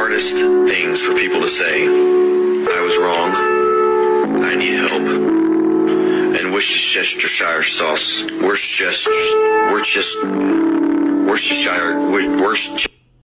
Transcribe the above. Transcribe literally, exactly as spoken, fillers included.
hardest things for people to say. I was wrong. I need help. And Worcestershire sauce. Worcestershire. Worcestershire. Worcestershire. Worcestershire.